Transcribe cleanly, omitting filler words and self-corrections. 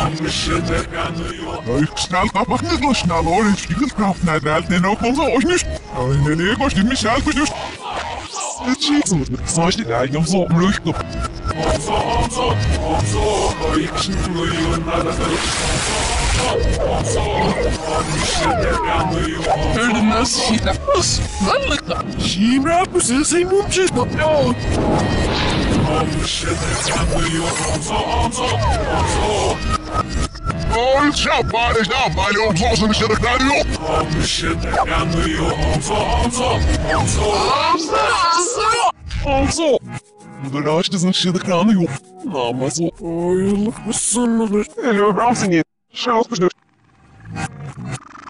Snel kapag naglos na orange, because craft na dahil tinapon sa orange. Ay, naligos, di misal ko just. Jesus, sag dir eigentlich so Rüchte. Ölmez hilafız. Vallahi. Şimdi bu sesi mumçuz bakıyor. Ой, сейчас парень, да, пойдем, взрослыми шерохнарю. Anso! Uğraştızın şıdıkranı yok. Namazı. Ayılık mısın mıdır? Hello, Ramsing'in. Şans mıdır?